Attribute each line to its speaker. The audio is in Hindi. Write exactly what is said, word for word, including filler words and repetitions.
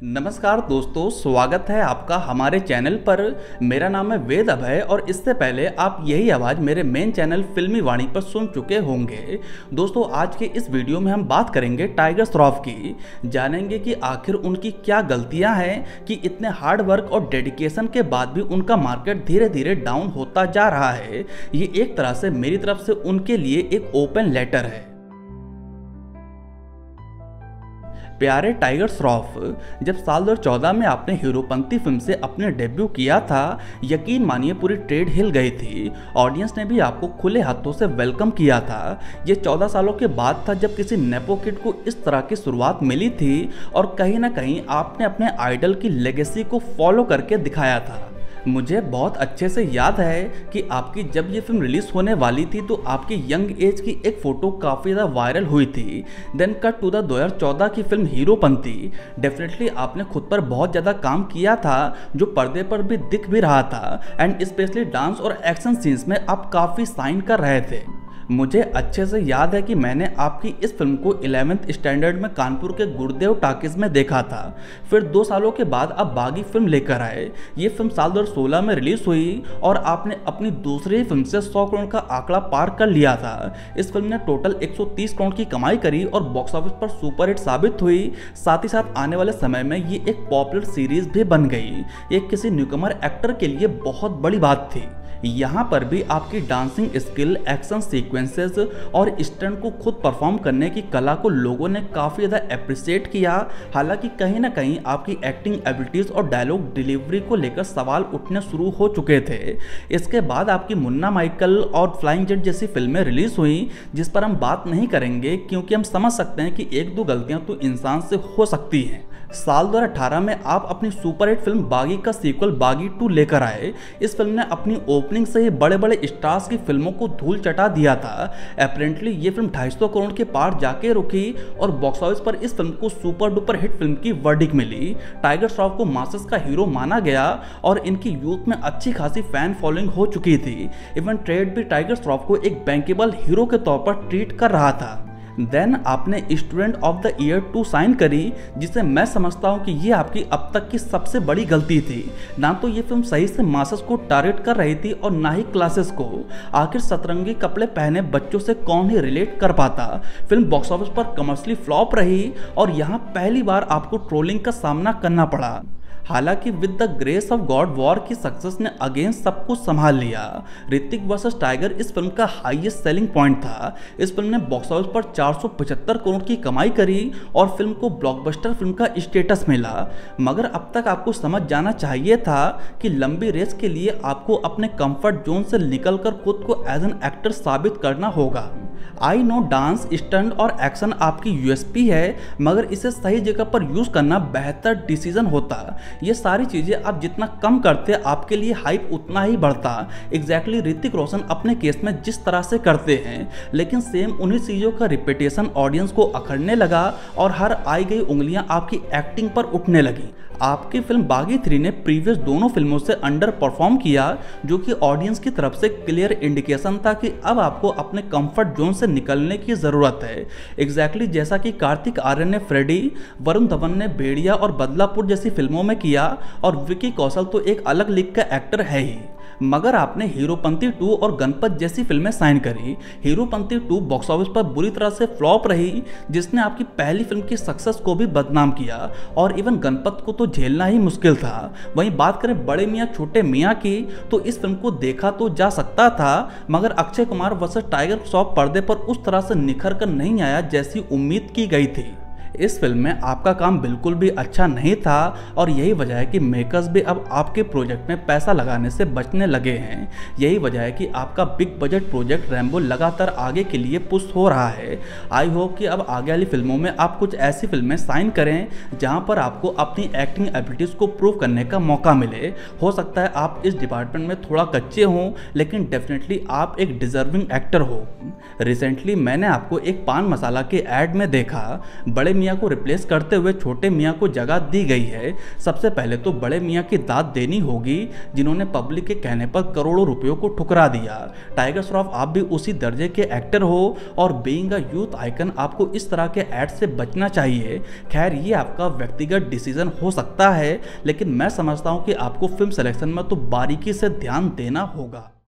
Speaker 1: नमस्कार दोस्तों, स्वागत है आपका हमारे चैनल पर। मेरा नाम है वेद अभय और इससे पहले आप यही आवाज़ मेरे मेन चैनल फिल्मी वाणी पर सुन चुके होंगे। दोस्तों, आज के इस वीडियो में हम बात करेंगे टाइगर श्रॉफ की। जानेंगे कि आखिर उनकी क्या गलतियां हैं कि इतने हार्ड वर्क और डेडिकेशन के बाद भी उनका मार्केट धीरे धीरे डाउन होता जा रहा है। ये एक तरह से मेरी तरफ से उनके लिए एक ओपन लेटर है। प्यारे टाइगर श्रॉफ, जब साल दो हज़ार चौदह में आपने हीरोपंती फिल्म से अपने डेब्यू किया था, यकीन मानिए पूरी ट्रेड हिल गई थी। ऑडियंस ने भी आपको खुले हाथों से वेलकम किया था। ये चौदह सालों के बाद था जब किसी नेपो किड को इस तरह की शुरुआत मिली थी और कहीं ना कहीं आपने अपने आइडल की लेगेसी को फॉलो करके दिखाया था। मुझे बहुत अच्छे से याद है कि आपकी जब ये फिल्म रिलीज होने वाली थी तो आपकी यंग एज की एक फ़ोटो काफ़ी ज़्यादा वायरल हुई थी। देन कट टू द दो हज़ार चौदह की फिल्म हीरोपंती। डेफिनेटली आपने खुद पर बहुत ज़्यादा काम किया था, जो पर्दे पर भी दिख भी रहा था, एंड स्पेशली डांस और एक्शन सीन्स में आप काफ़ी साइन कर रहे थे। मुझे अच्छे से याद है कि मैंने आपकी इस फिल्म को इलेवेंथ स्टैंडर्ड में कानपुर के गुरुदेव टाकीज में देखा था। फिर दो सालों के बाद आप बागी फिल्म लेकर आए। ये फिल्म साल दो हज़ार सोलह में रिलीज हुई और आपने अपनी दूसरी फिल्म से सौ करोड़ का आंकड़ा पार कर लिया था। इस फिल्म ने टोटल एक सौ तीस करोड़ की कमाई करी और बॉक्स ऑफिस पर सुपरहिट साबित हुई। साथ ही साथ आने वाले समय में ये एक पॉपुलर सीरीज भी बन गई। ये किसी न्यूकमर एक्टर के लिए बहुत बड़ी बात थी। यहाँ पर भी आपकी डांसिंग स्किल, एक्शन सीक्वेंसेस और स्टंट को खुद परफॉर्म करने की कला को लोगों ने काफ़ी ज़्यादा अप्रिशिएट किया। हालांकि कहीं ना कहीं आपकी एक्टिंग एबिलिटीज़ और डायलॉग डिलीवरी को लेकर सवाल उठने शुरू हो चुके थे। इसके बाद आपकी मुन्ना माइकल और फ्लाइंग जेट जैसी फिल्में रिलीज हुई, जिस पर हम बात नहीं करेंगे क्योंकि हम समझ सकते हैं कि एक दो गलतियाँ तो इंसान से हो सकती हैं। साल दो हज़ार अठारह में आप अपनी सुपरहिट फिल्म बागी का सीक्वल बागी टू लेकर आए। इस फिल्म ने अपनी ओपनिंग से ही बड़े बड़े स्टार्स की फिल्मों को धूल चटा दिया था। अपेरेंटली ये फिल्म ढाई सौ करोड़ के पार जाके रुकी और बॉक्स ऑफिस पर इस फिल्म को सुपर डुपर हिट फिल्म की वर्डिक्ट मिली। टाइगर श्रॉफ को मासेस का हीरो माना गया और इनकी यूथ में अच्छी खासी फैन फॉलोइंग हो चुकी थी। इवन ट्रेड भी टाइगर श्रॉफ को एक बैंकेबल हीरो के तौर पर ट्रीट कर रहा था। देन आपने student of the year two sign करी, जिसे मैं समझता हूँ कि ये आपकी अब तक की सबसे बड़ी गलती थी। ना तो ये फिल्म सही से मासेस को टारगेट कर रही थी और ना ही क्लासेस को। आखिर सतरंगी कपड़े पहने बच्चों से कौन ही रिलेट कर पाता। फिल्म बॉक्स ऑफिस पर कमर्शियली फ्लॉप रही और यहाँ पहली बार आपको ट्रोलिंग का सामना करना पड़ा। हालांकि with the grace of God War की सक्सेस ने अगेन सब कुछ संभाल लिया। ऋतिक वर्सेस टाइगर इस फिल्म का हाईएस्ट सेलिंग पॉइंट था। इस फिल्म ने बॉक्स ऑफिस पर चार सौ पचहत्तर करोड़ की कमाई करी और फिल्म को ब्लॉकबस्टर फिल्म का स्टेटस मिला। मगर अब तक आपको समझ जाना चाहिए था कि लंबी रेस के लिए आपको अपने कंफर्ट जोन से निकलकर खुद को एज एन एक्टर साबित करना होगा। आई नो डांस, स्टंट और एक्शन आपकी यूएसपी है, मगर इसे सही जगह पर यूज करना बेहतर डिसीजन होता। ये सारी चीजें आप जितना कम करते आपके लिए हाइप उतना ही बढ़ता। एग्जैक्टली ऋतिक रोशन अपने केस में जिस तरह से करते हैं, लेकिन सेम उन्हीं चीजों का रिपीटेशन ऑडियंस को अखड़ने लगा और हर आई गई उंगलियां आपकी एक्टिंग पर उठने लगी। आपकी फिल्म बागी थ्री ने प्रीवियस दोनों फिल्मों से अंडर परफॉर्म किया, जो कि ऑडियंस की तरफ से क्लियर इंडिकेशन था कि अब आपको अपने कंफर्ट जोन से निकलने की ज़रूरत है। एग्जैक्टली जैसा कि कार्तिक आर्यन ने फ्रेडी, वरुण धवन ने भेड़िया और बदलापुर जैसी फिल्मों में किया और विकी कौशल तो एक अलग लीग का एक्टर है ही। मगर आपने हीरोपंती टू और गणपत जैसी फिल्में साइन करी। हीरोपंती टू बॉक्स ऑफिस पर बुरी तरह से फ्लॉप रही, जिसने आपकी पहली फिल्म की सक्सेस को भी बदनाम किया और इवन गणपत को तो झेलना ही मुश्किल था। वहीं बात करें बड़े मियाँ छोटे मियाँ की, तो इस फिल्म को देखा तो जा सकता था, मगर अक्षय कुमार वर्सेस टाइगर श्रॉफ पर्दे पर उस तरह से निखर कर नहीं आया जैसी उम्मीद की गई थी। इस फिल्म में आपका काम बिल्कुल भी अच्छा नहीं था और यही वजह है कि मेकर्स भी अब आपके प्रोजेक्ट में पैसा लगाने से बचने लगे हैं। यही वजह है कि आपका बिग बजट प्रोजेक्ट रैम्बो लगातार आगे के लिए पुश हो रहा है। आई होप कि अब आगे वाली फिल्मों में आप कुछ ऐसी फिल्में साइन करें जहां पर आपको अपनी एक्टिंग एबिलिटीज़ को प्रूव करने का मौका मिले। हो सकता है आप इस डिपार्टमेंट में थोड़ा कच्चे हों, लेकिन डेफिनेटली आप एक डिजर्विंग एक्टर हो। रिसेंटली मैंने आपको एक पान मसाला के ऐड में देखा। बड़े मियाँ को रिप्लेस करते हुए छोटे मियाँ को जगह दी गई है, सबसे पहले तो बड़े मियाँ की दाद देनी होगी, जिन्होंने पब्लिक के कहने पर करोड़ों रुपयों को ठुकरा दिया। टाइगर श्रॉफ, आप भी उसी दर्जे के एक्टर हो और बीइंग अ यूथ आइकन आपको इस तरह के एड से बचना चाहिए। खैर, ये आपका व्यक्तिगत डिसीजन हो सकता है, लेकिन मैं समझता हूँ कि आपको फिल्म सिलेक्शन में तो बारीकी से ध्यान देना होगा।